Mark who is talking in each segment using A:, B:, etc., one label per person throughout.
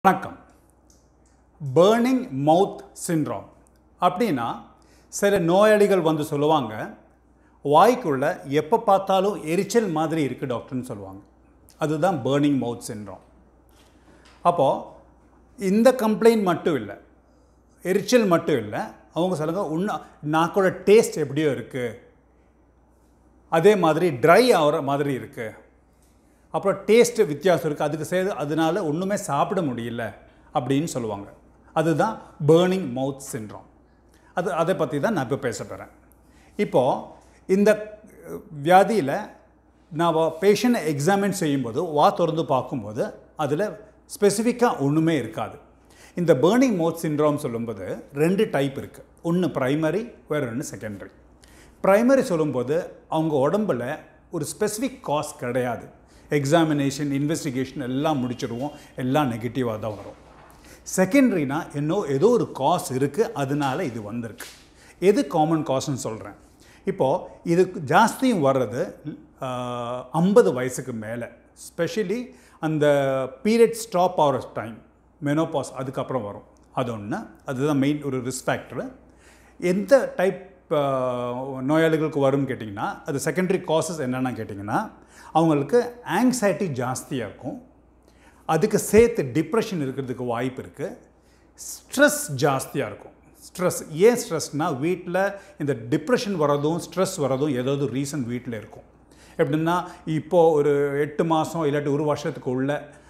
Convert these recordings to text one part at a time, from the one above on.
A: வணக்கம். burning mouth syndrome அப்படின்னா சில நோயாளிகள் வந்து சொல்லுவாங்க, வாய்க்குள்ள எப்போ பார்த்தாலும் எரிச்சல் மாதிரி இருக்குது டாக்டர்னு சொல்லுவாங்க. அதுதான் burning mouth syndrome. அப்போது இந்த கம்ப்ளைண்ட் மட்டும் இல்லை, எரிச்சல் மட்டும் இல்லை, அவங்க சொல்லுங்க இன்னும் நாக்கோட டேஸ்ட் எப்படியோ இருக்குது, அதே மாதிரி ட்ரை ஆகிற மாதிரி இருக்குது, அப்புறம் டேஸ்ட்டு வித்தியாசம் இருக்குது, அதுக்கு சேர்த்து அதனால ஒன்றுமே சாப்பிட முடியல அப்படின்னு சொல்லுவாங்க. அதுதான் பேர்னிங் மவுத் சிண்ட்ரோம். அதை பற்றி தான் நான் இப்போ பேச போகிறேன். இப்போது இந்த வியாதியில் நான் பேஷண்ட்டை எக்ஸாமின் செய்யும்போது திறந்து பார்க்கும்போது அதில் ஸ்பெசிஃபிக்காக ஒன்றுமே இருக்காது. இந்த பேர்னிங் மவுத் சிண்ட்ரோம் சொல்லும்போது ரெண்டு டைப் இருக்குது. ஒன்று ப்ரைமரி, வேறு ஒன்று செகண்டரி. ப்ரைமரி சொல்லும்போது அவங்க உடம்பில் ஒரு ஸ்பெசிஃபிக் காஸ் கிடையாது. எக்ஸாமினேஷன், இன்வெஸ்டிகேஷன் எல்லாம் முடிச்சிடுவோம், எல்லாம் நெகட்டிவாக தான் வரும். செகண்டரினா ஏதோ ஒரு காஸ் இருக்குது, அதனால இது வந்திருக்கு. எது காமன் காஸ்ன்னு சொல்கிறேன். இப்போது இது ஜாஸ்தியும் வர்றது 50 வயசுக்கு மேலே, ஸ்பெஷலி அந்த பீரியட் ஸ்டாப் ஆகிற டைம், மெனோபாஸ், அதுக்கப்புறம் வரும். அது ஒன்று, அதுதான் மெயின் ஒரு ரிஸ்க் ஃபேக்டரு. எந்த டைப் நோயாளிகளுக்கு வரும்னு கேட்டிங்கன்னா, அது செகண்டரி காசஸ் என்னென்னா கேட்டிங்கன்னா, அவங்களுக்கு ஆங்ஸைட்டி ஜாஸ்தியாக இருக்கும், அதுக்கு சேர்த்து டிப்ரெஷன் இருக்கிறதுக்கு வாய்ப்பு இருக்குது, ஸ்ட்ரெஸ் ஜாஸ்தியாக இருக்கும். ஸ்ட்ரெஸ் ஏன் ஸ்ட்ரெஸ்னால், வீட்டில் இந்த டிப்ரெஷன் வரதும் ஸ்ட்ரெஸ் வரதும் ஏதாவது ரீசன் வீட்டில் இருக்கும். எப்படின்னா, இப்போது ஒரு 8 மாதம் இல்லாட்டி 1 வருஷத்துக்கு உள்ள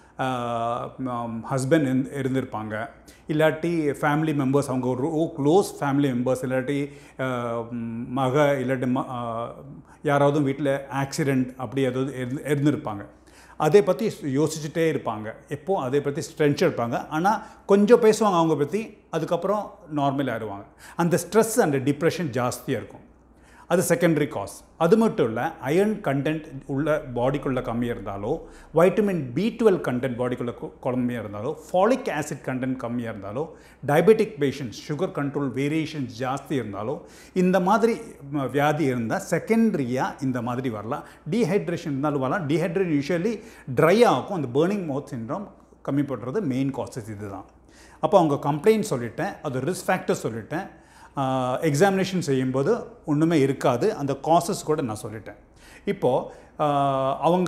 A: ஹஸ்பண்ட் இருந்திருப்பாங்க, இல்லாட்டி ஃபேமிலி மெம்பர்ஸ், அவங்க ஒரு க்ளோஸ் ஃபேமிலி மெம்பர்ஸ், இல்லாட்டி இல்லாட்டி யாராவது வீட்டில் ஆக்சிடெண்ட் அப்படி ஏதாவது இருந்திருப்பாங்க. அதை பற்றி யோசிச்சுட்டே இருப்பாங்க, எப்போது அதை பற்றி டென்ஷன் இருப்பாங்க. ஆனால் கொஞ்சம் பேசுவாங்க அவங்க பற்றி, அதுக்கப்புறம் நார்மல் ஆகிடுவாங்க. அந்த ஸ்ட்ரெஸ் அண்ட் டிப்ரெஷன் ஜாஸ்தியாக இருக்கும். அது செகண்டரி காஸ். அது மட்டும் இல்லை, அயர்ன் கண்டென்ட் உள்ள பாடிக்குள்ளே கம்மியாக இருந்தாலோ, வைட்டமின் B12 கண்டென்ட் பாடிக்குள்ளே கம்மியாக இருந்தாலோ, ஃபாலிக் ஆசிட் கண்டென்ட் கம்மியாக இருந்தாலோ, diabetic patients, sugar control variations ஜாஸ்தி இருந்தாலோ, இந்த மாதிரி வியாதி இருந்தால் செகண்டரியாக இந்த மாதிரி வரலாம். டீஹைட்ரேஷன் இருந்தாலும் வரலாம். டீஹைட்ரேஷன் யூஸ்வலி ட்ரை ஆகும். அந்த பேர்னிங் மவுத் சிண்ட்ரோம் கம்மி பண்ணுறது மெயின் காசஸ் இது தான். அப்போ அவங்க கம்ப்ளைண்ட் சொல்லிட்டேன், அது ரிஸ்க் ஃபேக்டர் சொல்லிட்டேன், எக்ஸாமினேஷன் செய்யும்போது ஒன்றுமே இருக்காது, அந்த காசஸ் கூட நான் சொல்லிட்டேன். இப்போது அவங்க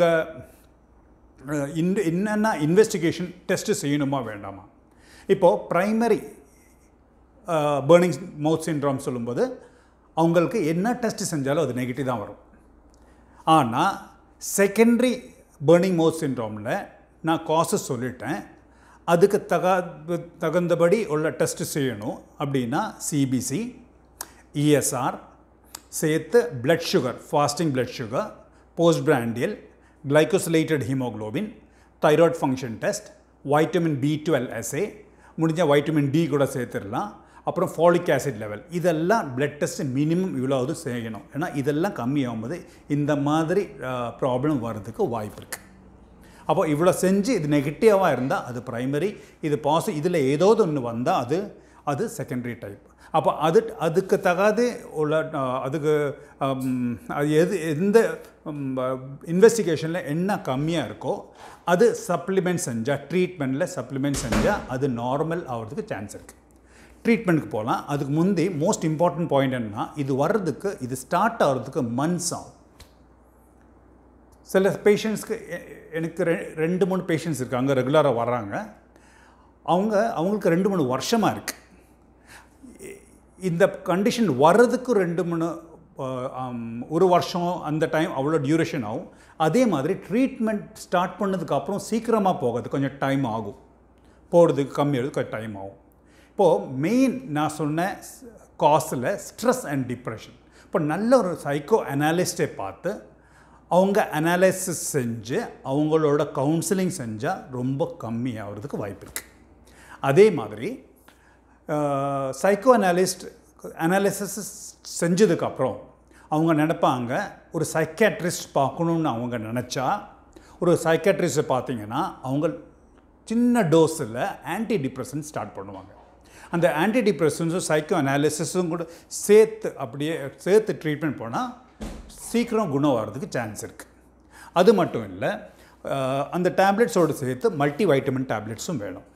A: என்னென்ன இன்வெஸ்டிகேஷன் டெஸ்ட்டு செய்யணுமா வேண்டாமா? இப்போது ப்ரைமரி பேர்னிங் மவுத் சிண்ட்ரோம் சொல்லும்போது அவங்களுக்கு என்ன டெஸ்ட்டு செஞ்சாலும் அது நெகட்டிவ் தான் வரும். ஆனால் செகண்டரி பேர்னிங் மவுத் சிண்ட்ரோமில் நான் காசஸ் சொல்லிட்டேன், அதுக்கு தகுந்தபடி உள்ள டெஸ்ட்டு செய்யணும். அப்படின்னா சிபிசி, ESR, சேர்த்து blood sugar, fasting blood sugar, post prandial, glycosylated haemoglobin, thyroid function test, vitamin B12 assay, முடிஞ்ச வைட்டமின் D கூட சேர்த்துடலாம். அப்புறம் ஃபாலிக் ஆசிட் லெவல், இதெல்லாம் பிளட் டெஸ்ட் மினிமம் இவ்வளோது செய்யணும். ஏன்னா இதெல்லாம் கம்மியாகும்போது இந்த மாதிரி ப்ராப்ளம் வர்றதுக்கு வாய்ப்பு இருக்குது. அப்போ இவ்வளோ செஞ்சு இது நெகட்டிவாக இருந்தால் அது ப்ரைமரி, இது இதில் ஏதாவது ஒன்று வந்தால் அது செகண்டரி டைப். அப்போ அதுக்கு தகாது உள்ள அதுக்கு அது எந்த இன்வெஸ்டிகேஷனில் என்ன கம்மியாக இருக்கோ அது சப்ளிமெண்ட் செஞ்சால், ட்ரீட்மெண்ட்டில் சப்ளிமெண்ட் செஞ்சால் அது நார்மல் ஆகிறதுக்கு சான்ஸ் இருக்குது. ட்ரீட்மெண்ட்டுக்கு போகலாம். அதுக்கு முந்தி மோஸ்ட் இம்பார்ட்டன்ட் பாயிண்ட் என்னன்னா, இது வர்றதுக்கு, இது ஸ்டார்ட் ஆகிறதுக்கு மந்த்ஸ் ஆகும். சில பேஷண்ட்ஸ்க்கு, எனக்கு 2-3 பேஷண்ட்ஸ் இருக்காங்க, ரெகுலராக வர்றாங்க, அவங்களுக்கு 2-3 வருஷமாக இருக்குது. இந்த கண்டிஷன் வர்றதுக்கு 2-3 1 வருஷம் அந்த டைம் அவ்வளோ டியூரேஷன் ஆகும். அதே மாதிரி ட்ரீட்மெண்ட் ஸ்டார்ட் பண்ணதுக்கப்புறம் சீக்கிரமாக போகிறது கொஞ்சம் டைம் ஆகும், போகிறதுக்கு கம்மியாகிறதுக்கு கொஞ்சம் டைம் ஆகும். இப்போது மெயின் நான் சொன்ன காசில் ஸ்ட்ரெஸ் அண்ட் டிப்ரெஷன். இப்போ நல்ல ஒரு சைக்கோ அனாலிஸ்ட்டை பார்த்து அவங்க அனாலிசிஸ் செஞ்சு அவங்களோட கவுன்சிலிங் செஞ்சால் ரொம்ப கம்மியாகிறதுக்கு வாய்ப்பு இருக்குது. அதே மாதிரி சைக்கோ அனாலிசிஸ் செஞ்சதுக்கப்புறம் அவங்க நினைப்பாங்க, ஒரு சைக்காட்ரிஸ்ட் பார்க்கணுன்னு அவங்க நினச்சா, ஒரு சைக்காட்ரிஸ்ட்டை பார்த்தீங்கன்னா அவங்க சின்ன டோஸில் ஆன்டி டிப்ரெஷன் ஸ்டார்ட் பண்ணுவாங்க. அந்த ஆன்டி டிப்ரெஷன்ஸும் சைக்கோ அனாலிசிஸும் கூட சேர்த்து ட்ரீட்மெண்ட் போனால் சீக்கிரம் குணம் வர்றதுக்கு சான்ஸ் இருக்குது. அது மட்டும் இல்லை, அந்த டேப்லெட்ஸோடு சேர்த்து மல்டி வைட்டமின் டேப்லெட்ஸும் வேணும்.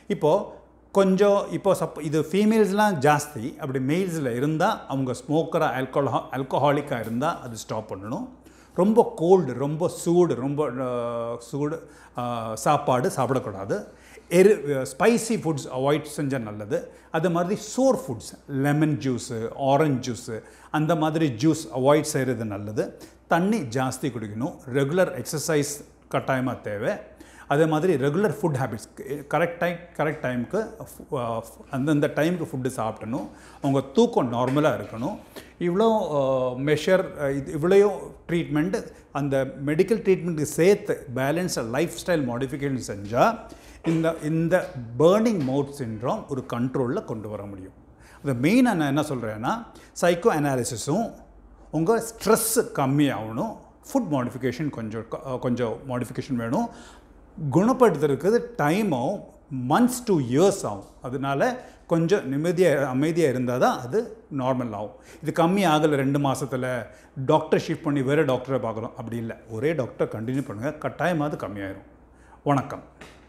A: இப்போது கொஞ்சம் இது ஃபீமேல்ஸ்லாம் ஜாஸ்தி, அப்படி மேல்ஸில் இருந்தால் அவங்க ஸ்மோக்கராக ஆல்கஹாலிக்காக இருந்தால் அது ஸ்டாப் பண்ணணும். ரொம்ப கோல்டு, ரொம்ப சூடு சாப்பாடு சாப்பிடக்கூடாது. ஸ்பைசி ஃபுட்ஸ் அவாய்ட் செஞ்சால் நல்லது. அது மாதிரி sour foods, lemon juice, orange juice, அந்த மாதிரி ஜூஸ் அவாய்ட் செய்கிறது நல்லது. தண்ணி ஜாஸ்தி குடிக்கணும். ரெகுலர் எக்ஸசைஸ் கட்டாயமாக தேவை. அதே மாதிரி ரெகுலர் ஃபுட் ஹேபிட்ஸ், கரெக்ட் டைமுக்கு அந்தந்த டைமுக்கு ஃபுட்டு சாப்பிடணும். அவங்க தூக்கம் நார்மலாக இருக்கணும். இவ்வளோ இவ்வளோ ட்ரீட்மெண்ட்டு, அந்த மெடிக்கல் ட்ரீட்மெண்ட்டுக்கு சேர்த்து பேலன்ஸாக லைஃப் ஸ்டைல் மாடிஃபிகேஷன் செஞ்சால் இந்த பர்னிங் மவுத் சிண்ட்ரோம் ஒரு கண்ட்ரோலில் கொண்டு வர முடியும். அது மெயினாக நான் என்ன சொல்கிறேன்னா, சைக்கோ அனாலிசிஸும் உங்கள் ஸ்ட்ரெஸ்ஸு கம்மியாகணும். ஃபுட் மாடிஃபிகேஷன் கொஞ்சம் மாடிஃபிகேஷன் வேணும். குணப்படுத்துறதுக்கு டைமும் மந்த்ஸ் to இயர்ஸ் ஆகும். அதனால கொஞ்சம் அமைதியாக இருந்தால் தான் அது நார்மல் ஆகும். இது கம்மி ஆகலை 2 மாதத்தில் டாக்டர் ஷிஃப்ட் பண்ணி வேறு டாக்டரை பார்க்குறோம், அப்படி இல்லை. ஒரே டாக்டர் கண்டினியூ பண்ணுங்கள், கட்டாயமாக அது கம்மியாயிரும். வணக்கம்.